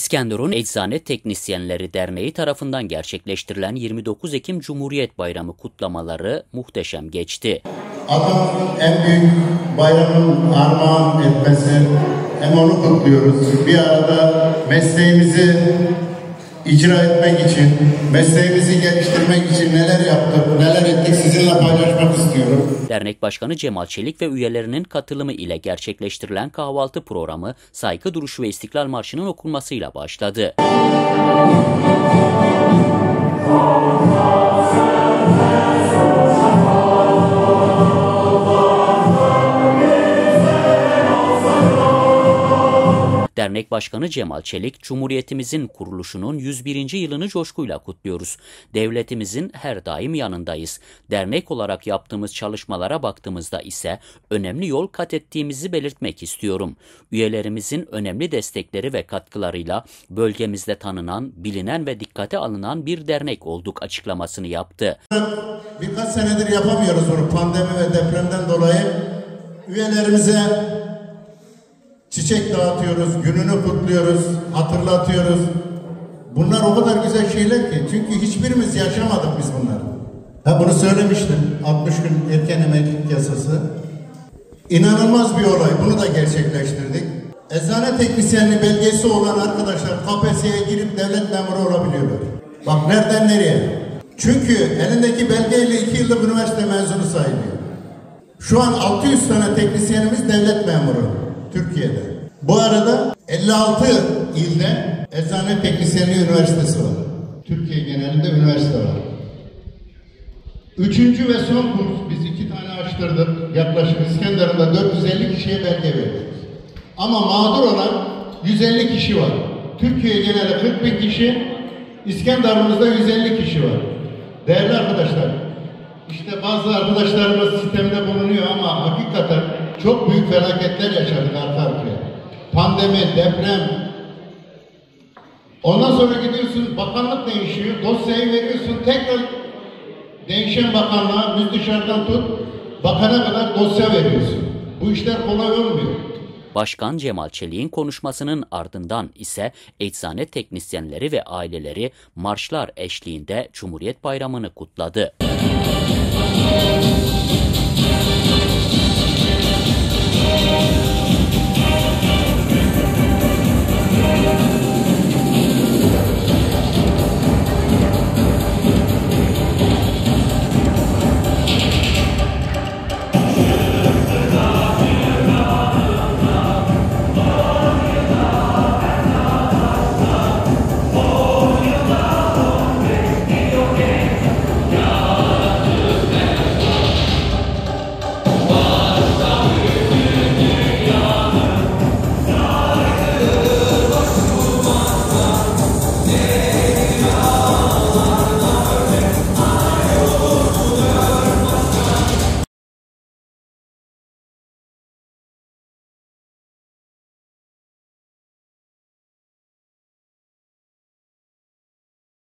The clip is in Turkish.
İskenderun Eczane Teknisyenleri Derneği tarafından gerçekleştirilen 29 Ekim Cumhuriyet Bayramı kutlamaları muhteşem geçti. Adamın en büyük bayramın armağan etmesi, hem onu kutluyoruz. Bir arada mesleğimizi icra etmek için, mesleğimizi geliştirmek için neler yaptık, neler ettik sizinle paylaşmak istiyorum. Dernek Başkanı Cemal Çelik ve üyelerinin katılımı ile gerçekleştirilen kahvaltı programı saygı duruşu ve İstiklal Marşı'nın okunmasıyla başladı. Dernek Başkanı Cemal Çelik, Cumhuriyetimizin kuruluşunun 101. yılını coşkuyla kutluyoruz. Devletimizin her daim yanındayız. Dernek olarak yaptığımız çalışmalara baktığımızda ise önemli yol kat ettiğimizi belirtmek istiyorum. Üyelerimizin önemli destekleri ve katkılarıyla bölgemizde tanınan, bilinen ve dikkate alınan bir dernek olduk açıklamasını yaptı. Birkaç senedir yapamıyoruz bunu pandemi ve depremden dolayı. Üyelerimize çiçek dağıtıyoruz, gününü kutluyoruz, hatırlatıyoruz. Bunlar o kadar güzel şeyler ki. Çünkü hiçbirimiz yaşamadık biz bunları. Bunu söylemiştim. 60 gün erken emeklilik yasası. İnanılmaz bir olay. Bunu da gerçekleştirdik. Eczane teknisyenliği belgesi olan arkadaşlar KPSS'ye girip devlet memuru olabiliyorlar. Bak nereden nereye? Çünkü elindeki belgeyle 2 yıllık üniversite mezunu sayılıyor. Şu an 600 tane teknisyenimiz devlet memuru. Türkiye'de. Bu arada 56 ilde Eczane Teknisyenliği Üniversitesi var. Türkiye genelinde üniversite var. 3. ve son kurs biz 2 tane açtırdık. Yaklaşık İskenderun'da 450 kişiye belge verdik. Ama mağdur olan 150 kişi var. Türkiye geneli 40 bin kişi, İskenderun'umuzda 150 kişi var. Değerli arkadaşlar, işte bazı arkadaşlarımız sistemde bulunuyor ama hakikaten çok büyük felaketler yaşadık arka arkaya. Pandemi, deprem. Ondan sonra gidiyorsun, bakanlık değişiyor, dosyayı veriyorsun, tekrar değişen bakanlığa, müsteşardan tut, bakana kadar dosya veriyorsun. Bu işler kolay olmuyor. Başkan Cemal Çelik'in konuşmasının ardından ise eczane teknisyenleri ve aileleri marşlar eşliğinde Cumhuriyet Bayramı'nı kutladı.